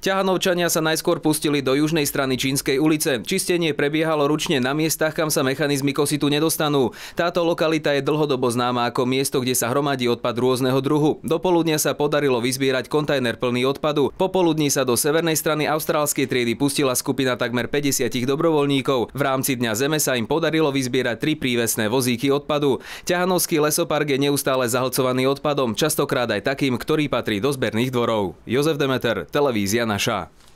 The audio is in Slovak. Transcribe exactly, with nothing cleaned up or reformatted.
Ťahanovčania sa najskôr pustili do južnej strany Čínskej ulice. Čistenie prebiehalo ručne na miestach, kam sa mechanizmy kositu nedostanú. Táto lokalita je dlhodobo známa ako miesto, kde sa hromadí odpad rôzneho druhu. Do poludnia sa podarilo vyzbierať kontajner plný odpadu. Popoludní sa do severnej strany austrálskej triedy pustila skupina takmer päťdesiat dobrovoľníkov. V rámci Dňa Zeme sa im podarilo vyzbierať tri prívesné vozíky odpadu. Ťahanovský lesopark je neustále zahlcovaný odpadom, častokrát aj takým, ktorý patrí do zberných dvorov. Jozef Demeter, televízia Naša.